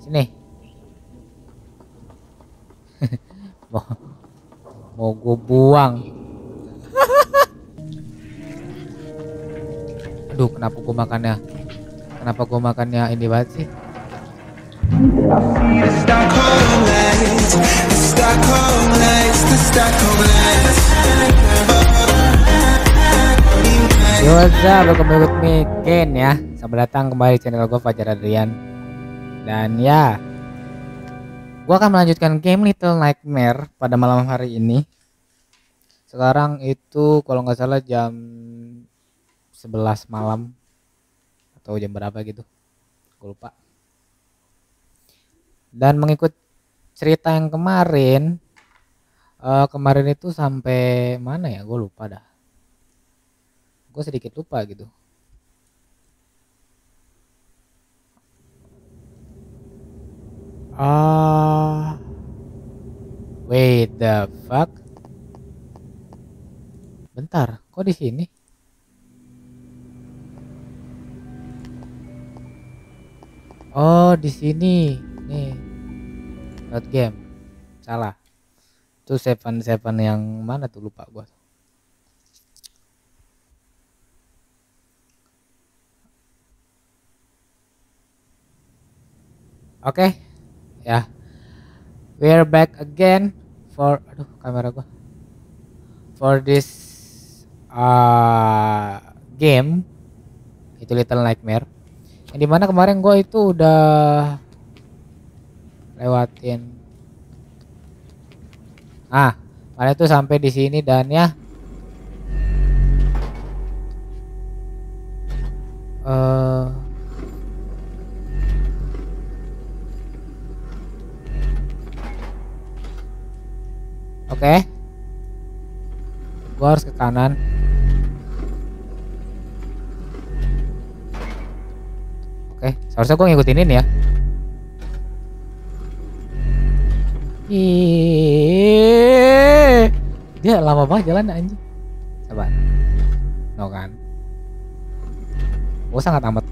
Sini. Mau, mau gue buang. Aduh, kenapa gue makannya? Kenapa gue makannya ini banget sih? Yo, what's up? Welcome back with me Ken ya. Selamat datang kembali di channel gue, Fajar Adrian. Dan ya, gue akan melanjutkan game Little Nightmare pada malam hari ini. Sekarang itu kalau nggak salah jam 11 malam atau jam berapa gitu, gue lupa. Dan mengikut cerita yang kemarin, kemarin itu sampai mana ya? Gue lupa dah. Gue sedikit lupa gitu. Wait the fuck? Bentar, kok di sini? Oh, di sini. Nih, load game. Salah. Itu seven yang mana tuh, lupa gua. Oke. Ya. We're back again for kamera gua. For this game itu Little Nightmare. Yang dimana kemarin gue itu udah lewatin. Kemarin itu sampai di sini dan ya. Oke. Gue harus ke kanan. Oke, seharusnya gue ngikutin ini ya. Dia lama banget jalan anjing. Sabar. No kan. Gue sangat amat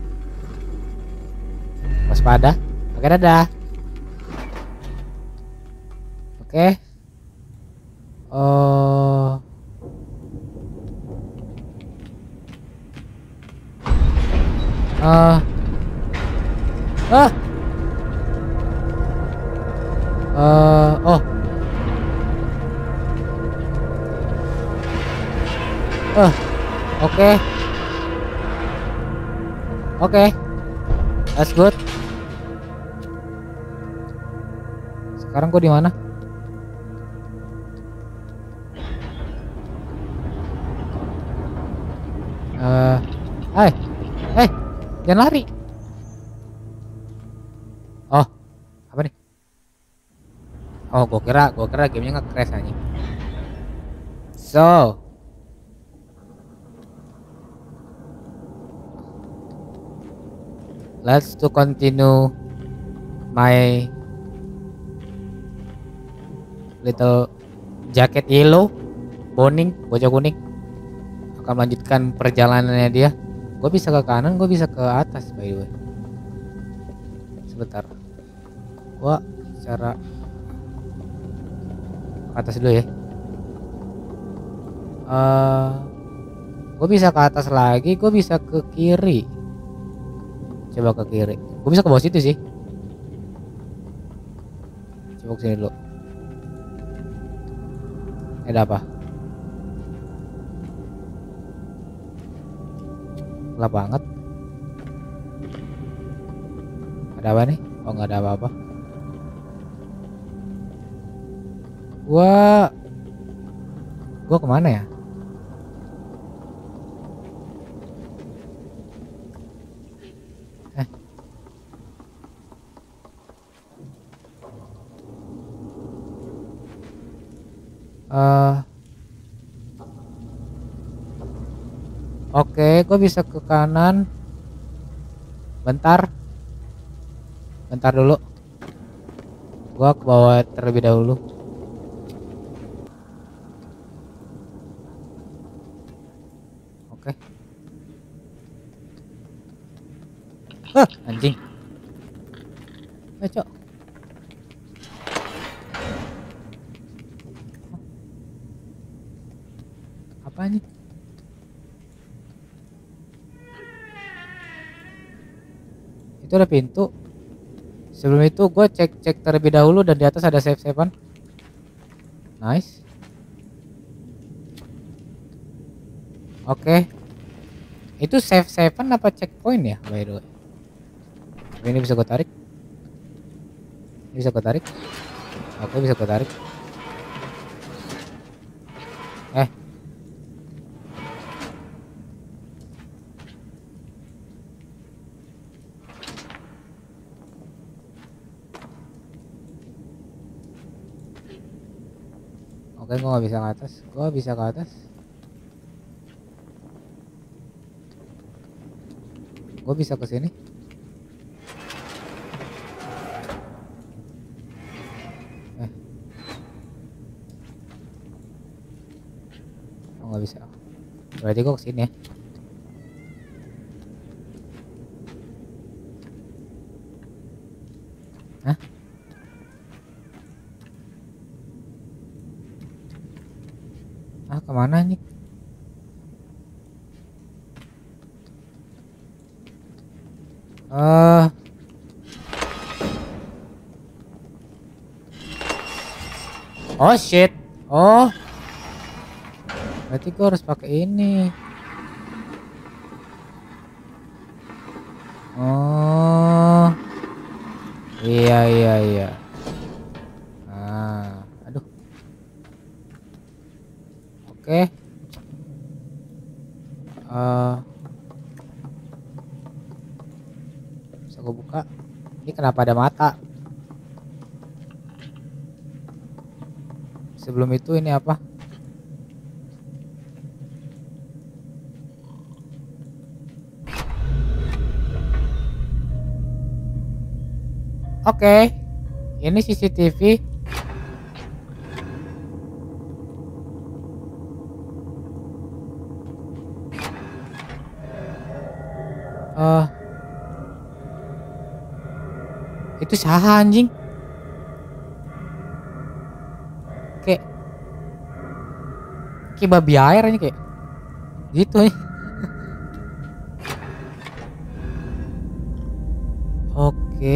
waspada. Oke, dadah. Oke. Oke. That's good. Sekarang gue di mana? Jangan lari. Oh, apa nih? Oh, gue kira gamenya nge-crash aja. So, let's to continue my little jacket yellow, boning, bocah kuning akan melanjutkan perjalanannya dia. Gue bisa ke kanan, gue bisa ke atas by the way. Sebentar, gue cara ke atas dulu ya. Gue bisa ke atas lagi, gue bisa ke kiri. Coba ke kiri. Gue bisa ke bawah situ sih. Coba ke sini dulu. Ada apa? Gelap banget. Ada apa nih? Oh, nggak ada apa-apa. Gua kemana ya? Oke, gue bisa ke kanan. Bentar dulu. Gua ke bawah terlebih dahulu. Oke. Anjing. Cok. Apa nih? Itu ada pintu. Sebelum itu gue cek terlebih dahulu dan di atas ada save-savean. Nice. Oke. Itu save-savean apa checkpoint ya by the way? Ini bisa gue tarik. Ini bisa gue tarik. Oke, bisa gue tarik. Oke, gue nggak bisa ke atas. Gue bisa ke atas. Gue bisa ke sini. Oh, nggak bisa. Berarti gue ke sini ya. Hah? Kemana nih? Oh shit. Oh, berarti gue harus pakai ini. Oh, iya iya iya. Aduh. Oke. Bisa gue buka. Ini kenapa ada mata? Sebelum itu ini apa? Oke. Ini CCTV. Itu saha anjing. Kayak babi air aja kayak gitu nih. Oke.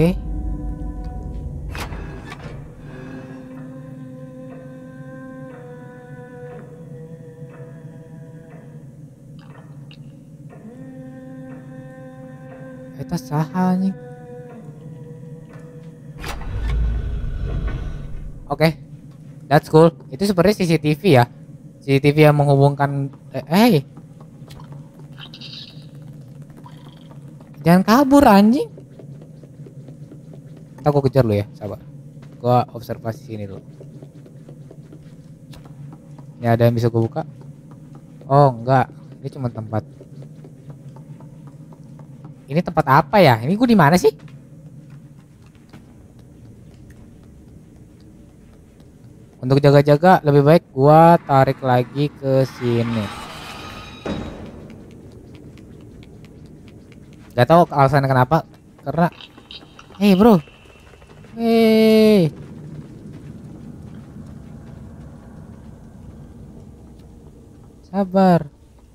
Eta saha anjing. Oke. That's cool. Itu seperti CCTV ya. CCTV yang menghubungkan jangan kabur anjing. Ntar gue kejar lu ya, sabar. Gue observasi sini dulu. Ini ada yang bisa gue buka? Oh enggak, ini cuma tempat. Ini tempat apa ya? Ini gue di mana sih? Untuk jaga-jaga lebih baik gua tarik lagi ke sini. Gak tahu alasannya kenapa. Karena hey bro. Hey. Sabar.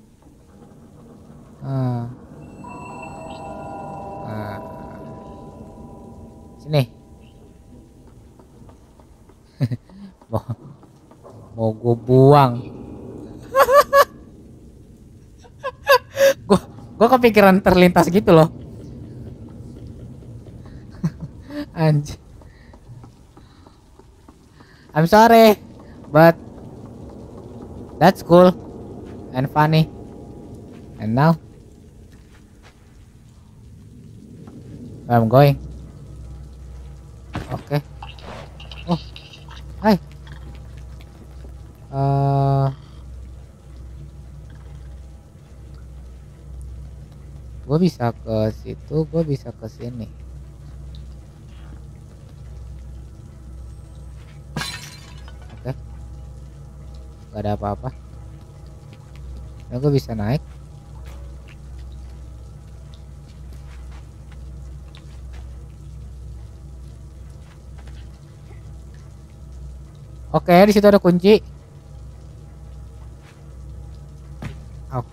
Sini. mau gue buang. gue kepikiran terlintas gitu loh. Anjir. I'm sorry, but that's cool and funny. And now where I'm going. Oke. Oh, hai. Gue bisa ke situ, gue bisa ke sini. Oke. Gak ada apa-apa. Nah, gue bisa naik. Oke, di situ ada kunci. Au.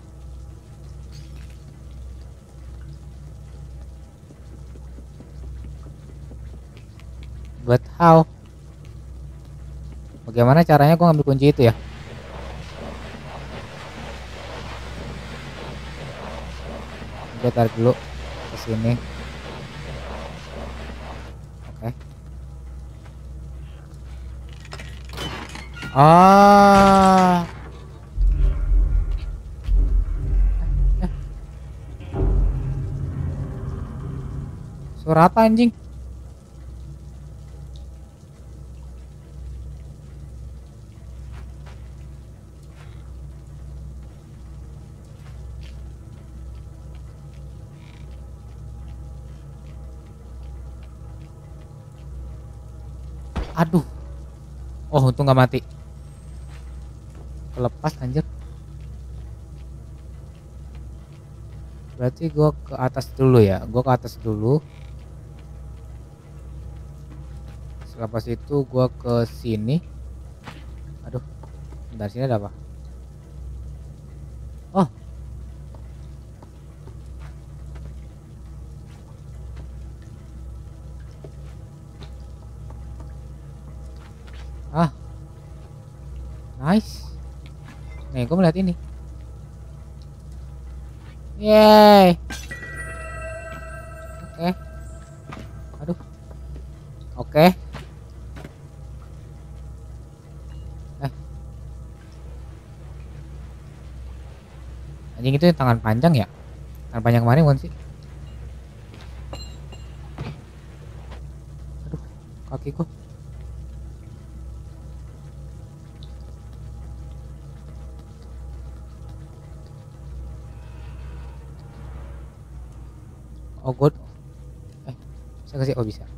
But how? Bagaimana caranya gua ngambil kunci itu ya? Gue tarik dulu ke sini. Oke. Ah. Suara apa anjing? Aduh. Oh, untung gak mati. Kelepas anjir. Berarti gue ke atas dulu ya. Gue ke atas dulu. Selepas itu gue ke sini. Aduh. Dari sini ada apa? Oh. Ah. Nice. Nih, gue melihat ini. Yeay. Oke. Aduh. Oke. Anjing itu tangan panjang ya? Tangan panjang kemarin bukan sih? Aduh, kakiku. Oh god. Bisa kasih, oh bisa.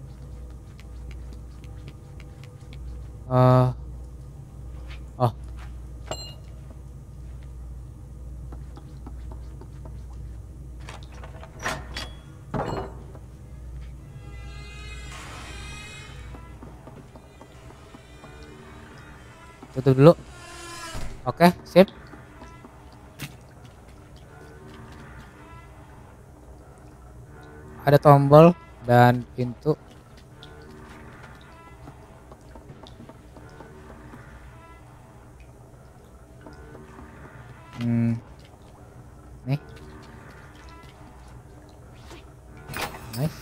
Oh. Tutup dulu. Oke, sip. Ada tombol dan pintu. Nih. Nice.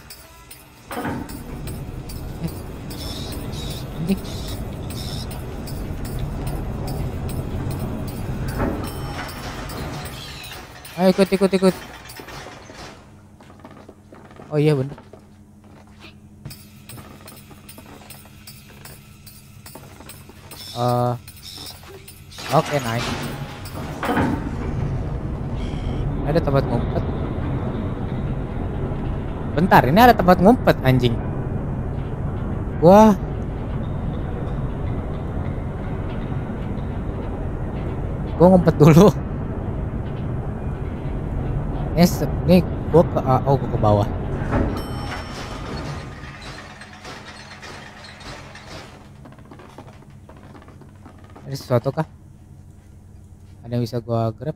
Anjing. Ayo ikut. Oh iya bener. Oke, nice. Ada tempat ngumpet. Bentar, ini ada tempat ngumpet anjing. Gua ngumpet dulu. Ini gua ke bawah. Ada sesuatu kah? Ada yang bisa gua grab?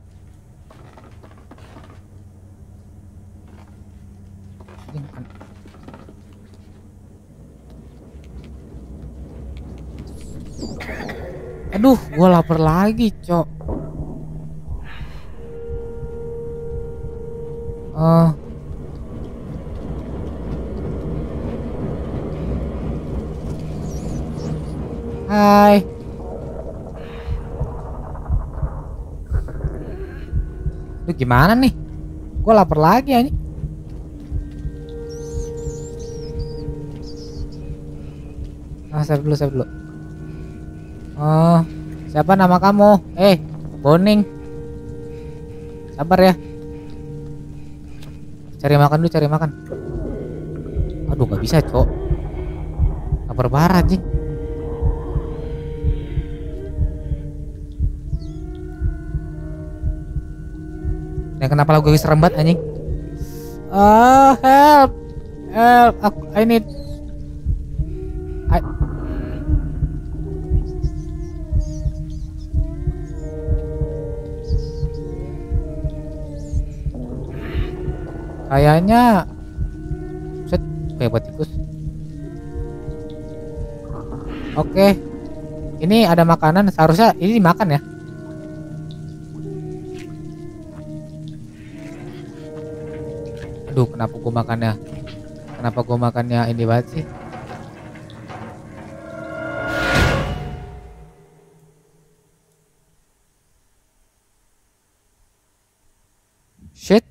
Aduh, gua lapar lagi, cok. Hai. Aduh, gimana nih? Gua lapar lagi anjing. Save dulu. Oh, siapa nama kamu? Boning. Sabar ya. Cari makan. Aduh, gak bisa, cok. Lapar parah anjing. Dan kenapa lagu gue serem banget anjing? Help. I need Kayaknya set kayak tikus. Oke. Ini ada makanan, seharusnya ini dimakan ya. Aduh, kenapa gua makannya? Kenapa gua makannya ini banget sih? Shit.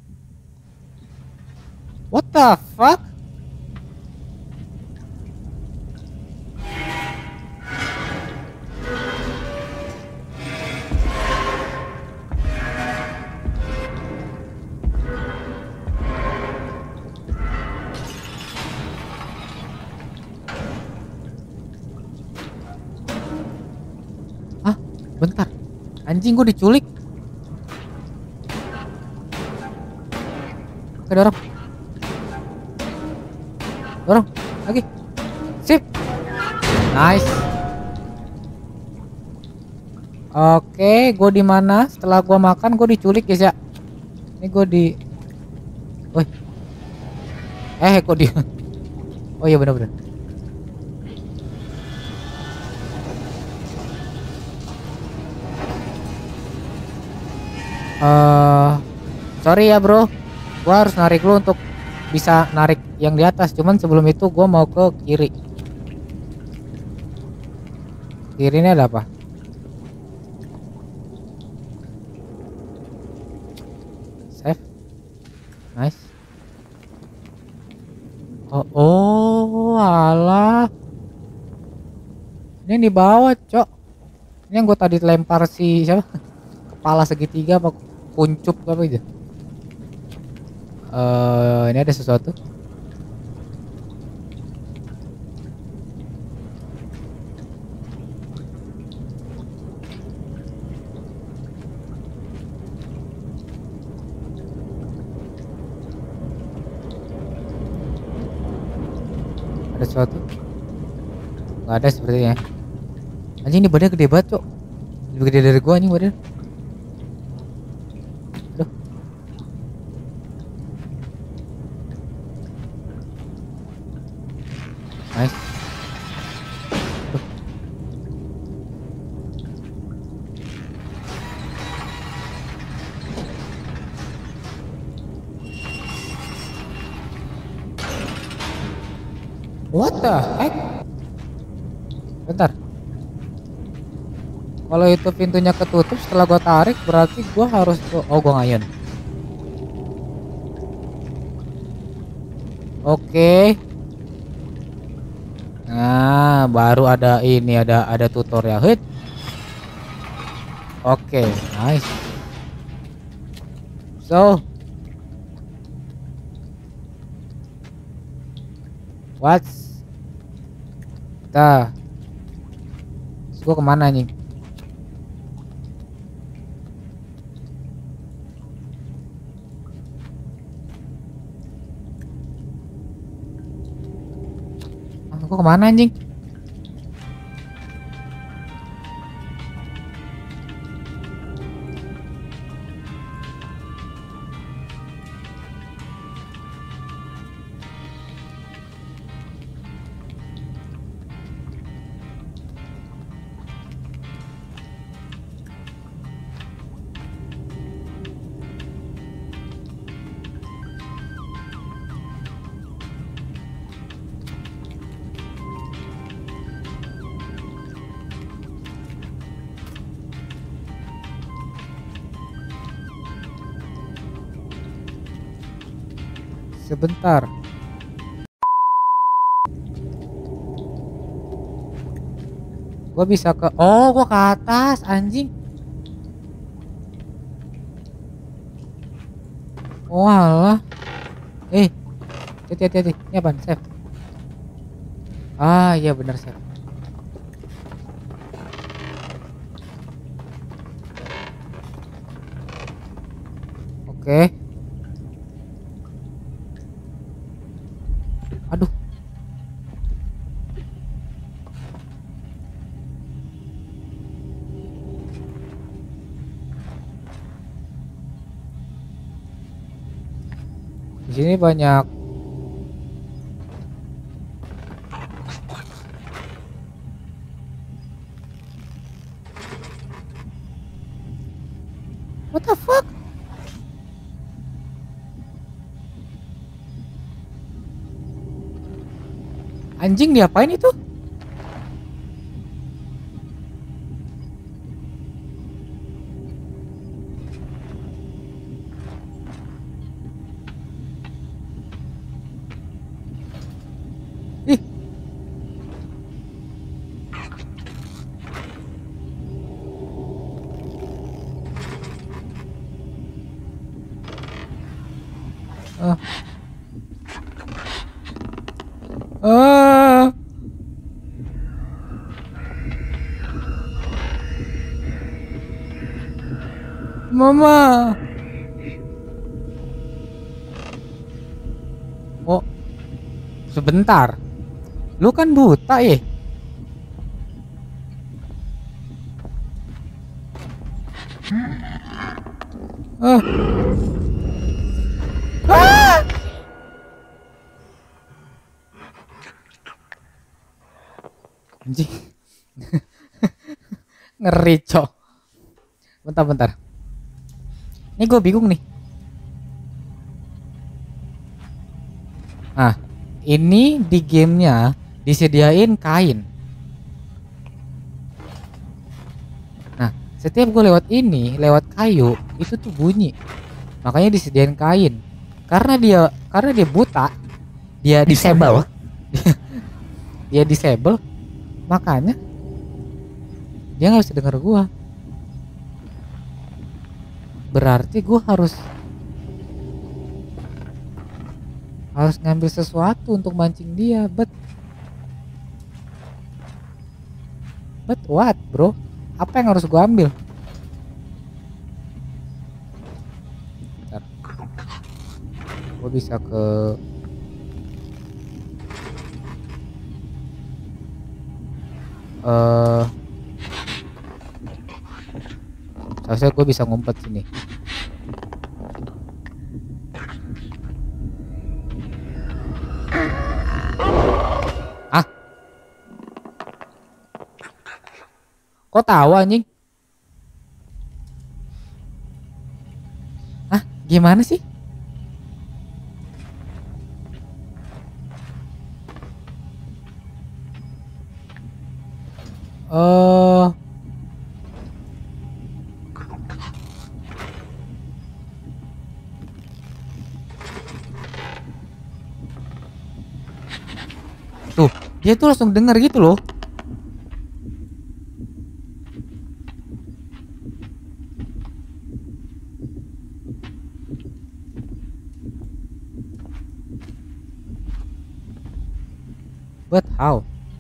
What the fuck? Hah? Bentar. Anjing, gue diculik. Oke, dorong. Dorong. Lagi. Sip. Nice. Oke, gue di mana? Setelah gue makan, gue diculik guys ya. Ini gue di. Woi. Kok di. Oh iya benar-benar. Sorry ya bro, gua harus narik lu untuk bisa narik yang di atas. Cuman sebelum itu gua mau ke kiri. Kiri ini ada apa? Save. Nice. Oh, alah. Ini yang di bawah, cok. Ini yang gua tadi lempar si siapa? Kepala segitiga apa kuncup apa gitu. Ini ada sesuatu. Ada sesuatu? Nggak ada sepertinya. Anjing, ini badannya gede banget, cok. Lebih gede dari gua nih badan. Aduh. Nice. Aduh. What the heck? Bentar. Kalau itu pintunya ketutup setelah gua tarik, berarti gua harus oh, gua ngayun. Oke. Nah, baru ada ini, ada tutorial hit. Oke, nice. So, what's dah? Gua kemana nih? Gua kemana anjing? Sebentar. Gua bisa ke gua ke atas anjing. Oh alah. Hati-hati. Ini apaan? Save. Ah iya bener save. Oke. Aduh. Di sini banyak. What the fuck? Anjing diapain itu? Ih. Ah. Mama. Oh, sebentar. Lu kan buta ya? Ah. Ah! Anjing. Ngeri, cok. Bentar. Ini gue bingung nih. Nah, ini di gamenya disediain kain. Nah, setiap gue lewat kayu, itu tuh bunyi. Makanya disediain kain. Karena dia buta, dia disable. Dia disable, makanya dia nggak bisa denger gue. Berarti gue harus ngambil sesuatu untuk mancing dia. But what, bro? Apa yang harus gue ambil? Bentar. Gue bisa ke seharusnya gue bisa ngumpet sini. Ah, kok tahu anjing? Ah, gimana sih? Tuh, dia tuh langsung dengar gitu loh. But how?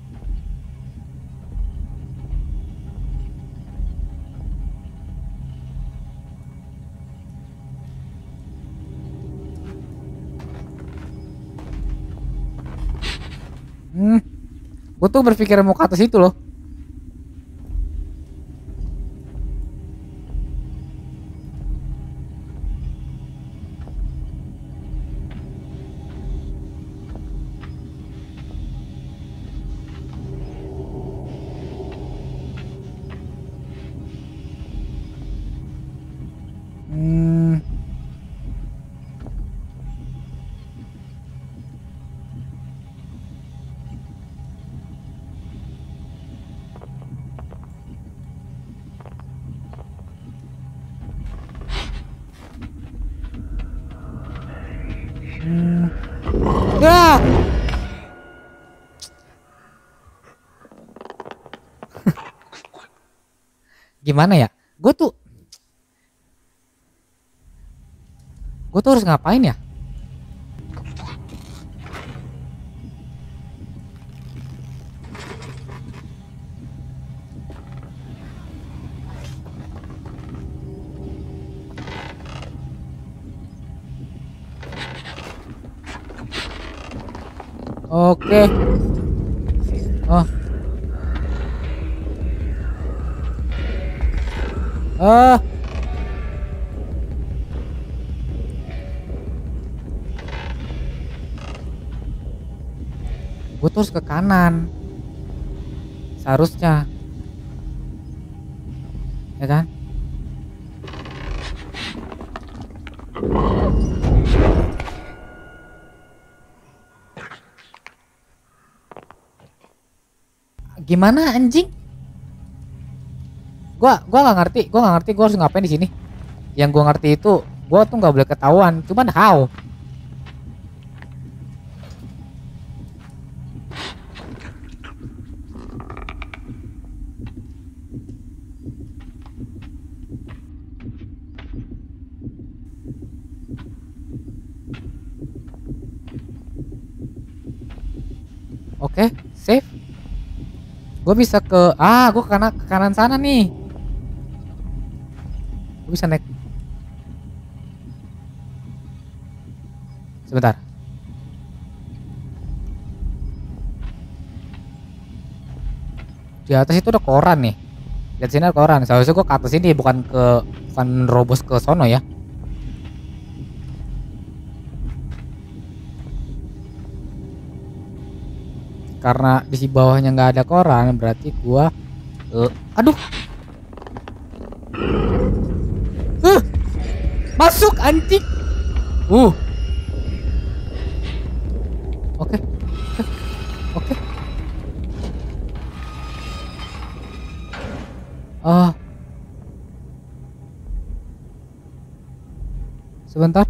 Gue tuh berpikir mau ke atas itu loh. Ah! Gimana ya? Gue tuh harus ngapain ya? Oke. Oh. Gue terus ke kanan. Seharusnya. Ya kan? Gimana anjing? Gua nggak ngerti, gua harus ngapain di sini. Yang gua ngerti itu, gua tuh nggak boleh ketahuan. Cuman how? Oke, save. Gue bisa gue ke kanan sana nih. Gue bisa naik. Sebentar. Di atas itu ada koran nih. Lihat sini ada koran. Seharusnya gue ke atas ini, bukan robos ke sono ya. Karena di bawahnya nggak ada koran, berarti gua aduh. Masuk anjing. Oke. Oke. Sebentar.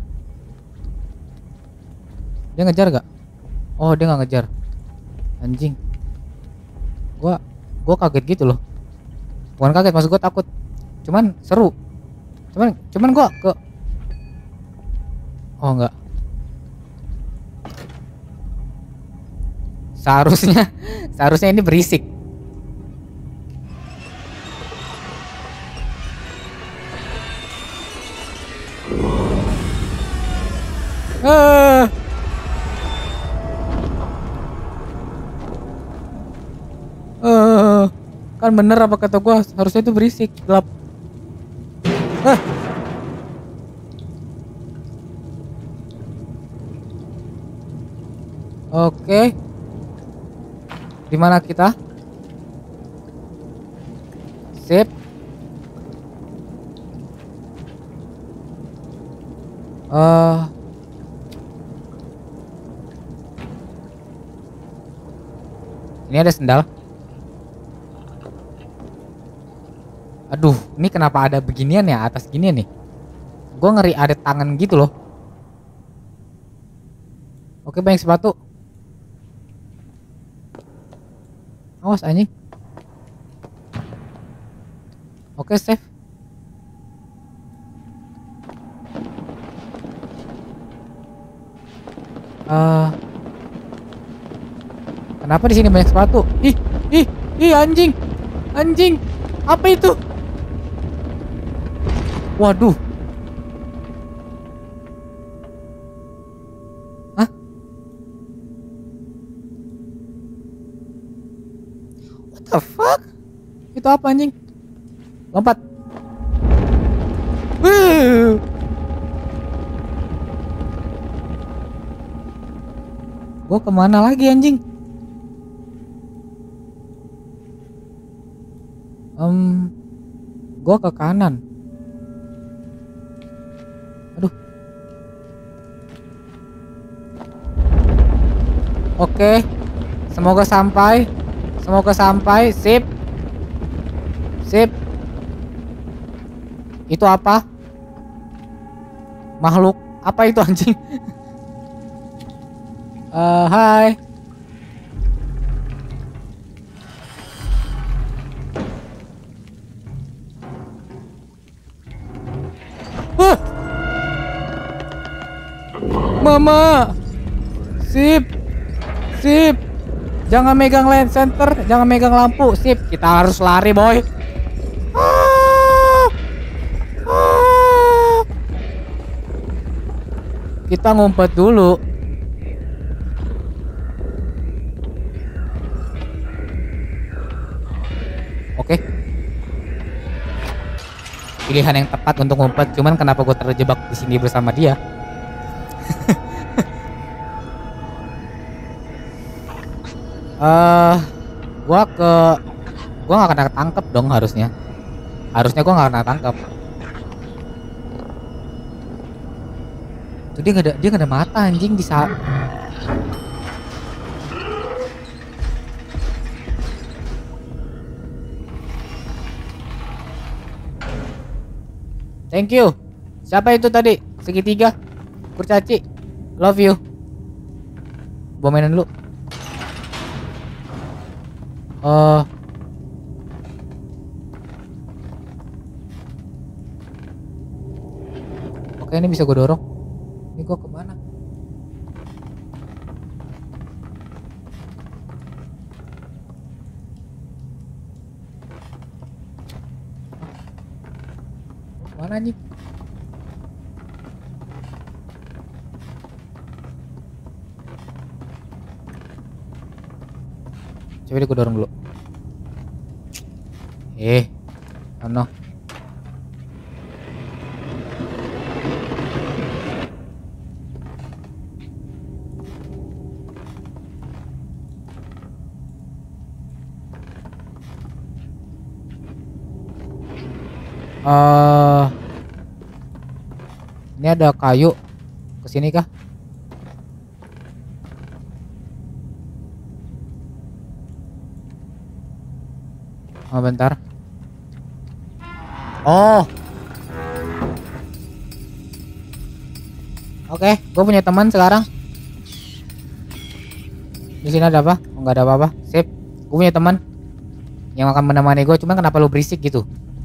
Dia ngejar gak? Oh, dia nggak ngejar. Anjing. Gua kaget gitu loh. Bukan kaget, maksud gua takut. Cuman seru. Cuman gua ke Oh, enggak. Seharusnya ini berisik. Kan bener apa kata gua, harusnya itu berisik, gelap. Oke. Di mana kita? Sip. Ini ada sendal. Aduh, ini kenapa ada beginian ya, atas ginian nih? Gue ngeri ada tangan gitu loh. Oke, banyak sepatu. Awas anjing. Oke, save. Kenapa di sini banyak sepatu? Ih, anjing. Anjing. Apa itu? Waduh. Hah? What the fuck? Itu apa anjing? Lompat. Gua kemana lagi anjing? Gua ke kanan. Aduh. Oke. Semoga sampai. Sip. Itu apa? Makhluk. Apa itu anjing? Hai. Mama. Sip. Jangan megang lens center, jangan megang lampu. Sip, kita harus lari, boy. Kita ngumpet dulu. Oke. Pilihan yang tepat untuk ngumpet, cuman kenapa gue terjebak di sini bersama dia? Eh, gua ke gua nggak kena tangkep dong harusnya. Harusnya gua nggak kena tangkep. Tuh dia nggak ada mata anjing bisa. Thank you. Siapa itu tadi? Segitiga. Kurcaci. Love you. Gua mainin dulu. Oh, oke ini bisa gue dorong. Ini gua kemana? Mana nih? Coba deh gue dorong dulu. Oh no. Ini ada kayu. Kesini kah? Oh bentar. Oh. Oke, gue punya teman sekarang. Di sini ada apa? Oh, nggak ada apa-apa. Sip. Gue punya teman yang akan menemani gue. Cuman kenapa lu berisik gitu?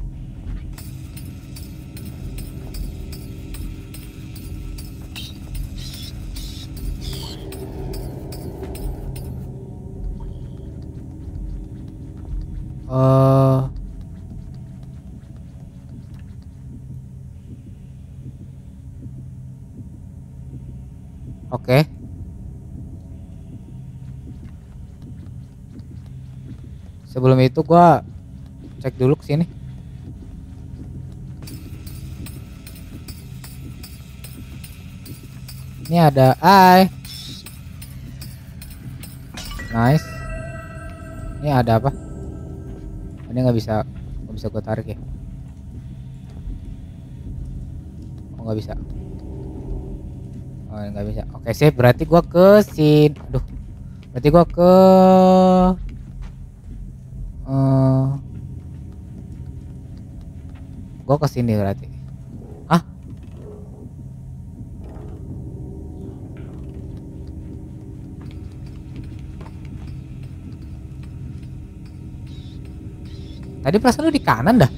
Oke. Sebelum itu gua cek dulu ke sini. Ini ada nice. Ini ada apa? Ini nggak bisa gue tarik ya. Oh nggak bisa. Oh nggak bisa. Oke sip, berarti gua ke sini. Aduh. Berarti gua ke gua ke sini berarti. Hah? Tadi perasaan lu di kanan dah.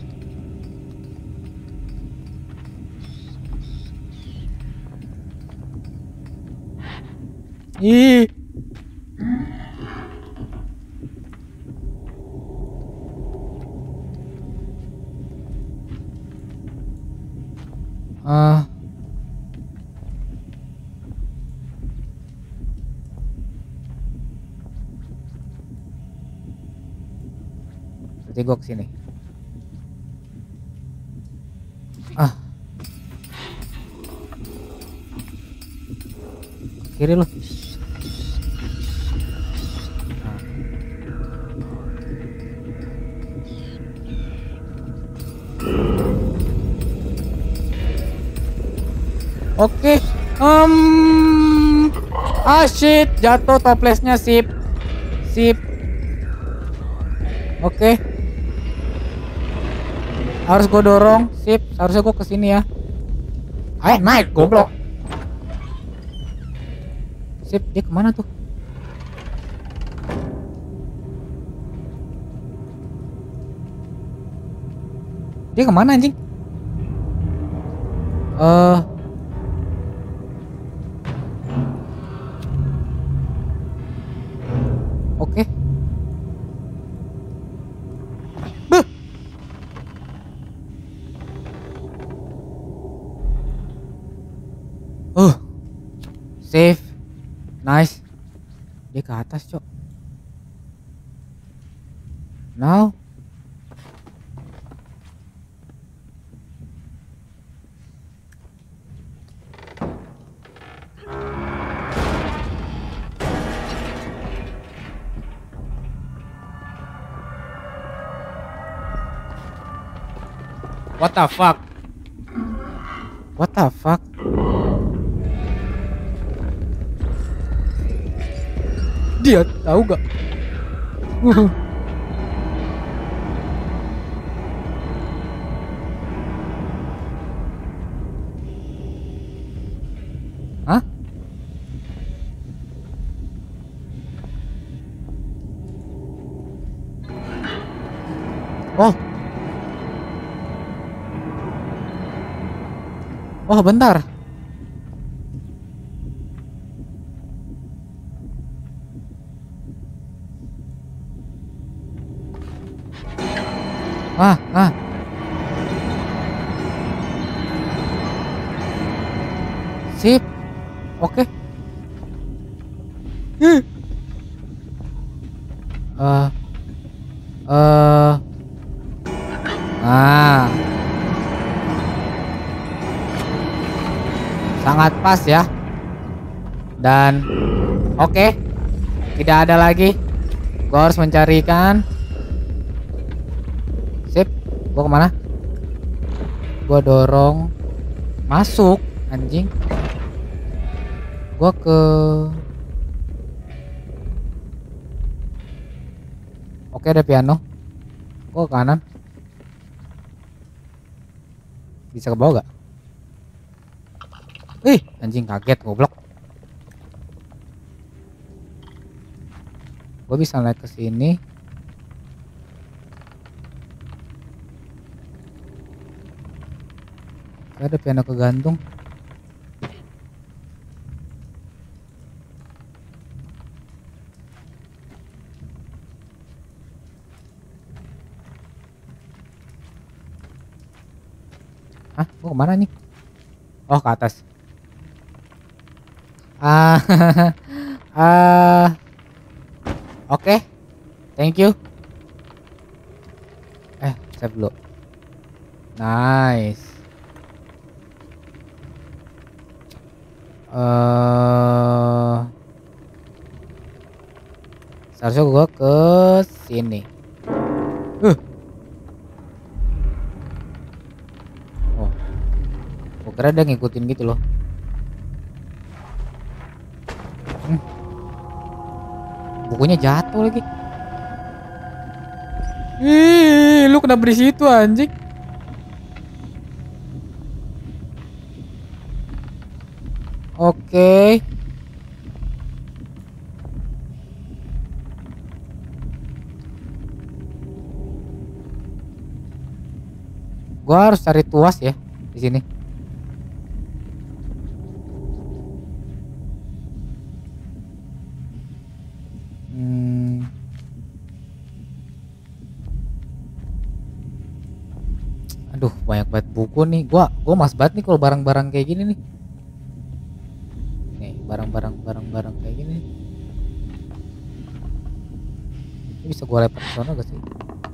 Ih. Berarti gua kesini. Kiri lu. Oke. Shit, jatuh toplesnya. Sip. Oke. Harus gue dorong. Sip, harusnya gue kesini ya. Naik goblok. Sip, dia kemana tuh? Dia kemana anjing? Oke. Save. Nice. Dia ke atas, cok. Now. What the fuck? What the fuck? Dia tahu gak? Hah? Oh. Oh, bentar. Ah. Sip. Oke. Ah. Sangat pas ya. Dan oke. Tidak ada lagi. Gua harus mencari ikan. Sip. Gua kemana? Gua dorong. Masuk. Anjing. Gua ke... Oke, ada piano. Gua ke kanan. Bisa ke bawah gak? Ih, anjing kaget goblok. Gua bisa naik ke sini. Ada piano kegantung. Hah? Gua kemana nih? Oh, ke atas. Oke. Thank you. Save dulu. Nice. Seharusnya gua ke sini. Oh. Gua kira dia ngikutin gitu loh. Bukunya jatuh lagi. Ih, lu kenapa di situ anjing? Oke. Gua harus cari tuas ya di sini. Aduh, banyak banget buku nih. Gua mas banget nih kalau barang-barang kayak gini nih. Nih, barang-barang kayak gini. Ini bisa gua lempar ke sana gak sih?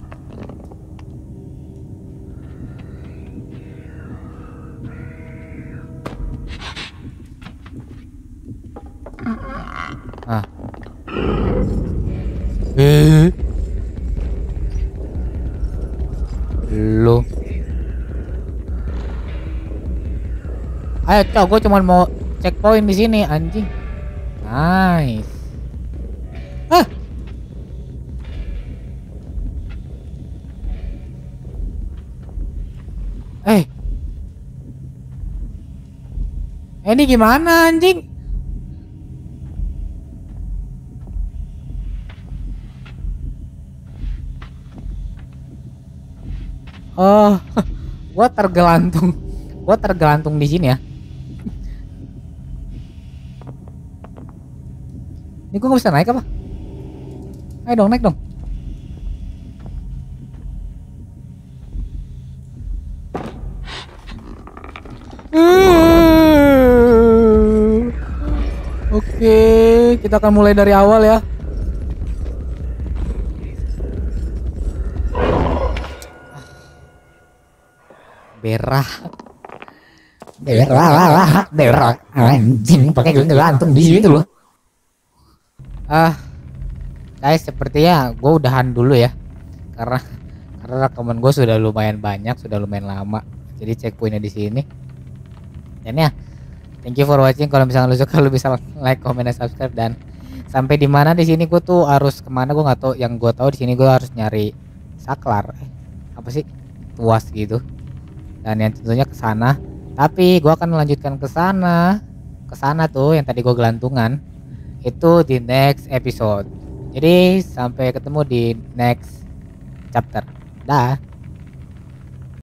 Ah. Lu. Ayo, cow, gue cuma mau checkpoint di sini, anjing. Nice. Ini gimana, anjing? Oh, gua tergelantung di sini ya. Ini gua nggak bisa naik apa? Ayo dong, naik dong. Oke, kita akan mulai dari awal ya. Berak anjing, pakai gelantung di situ loh. Guys, sepertinya gue udahan dulu ya, karena karena rekaman gue sudah lumayan banyak, sudah lumayan lama. Jadi checkpointnya di sini. Dan ya, thank you for watching. Kalau misalnya lu suka, lu bisa like, comment, dan subscribe. Dan sampai di mana di sini gue tuh harus kemana gue nggak tahu. Yang gue tahu di sini gue harus nyari saklar. Apa sih? Tuas gitu. Dan yang tentunya ke sana. Tapi gue akan melanjutkan ke sana. Ke sana tuh yang tadi gue gelantungan. Itu di next episode. Jadi sampai ketemu di next chapter. Dah.